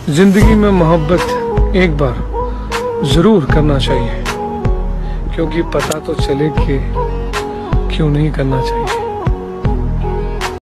जिंदगी में मोहब्बत एक बार जरूर करना चाहिए, क्योंकि पता तो चले कि क्यों नहीं करना चाहिए।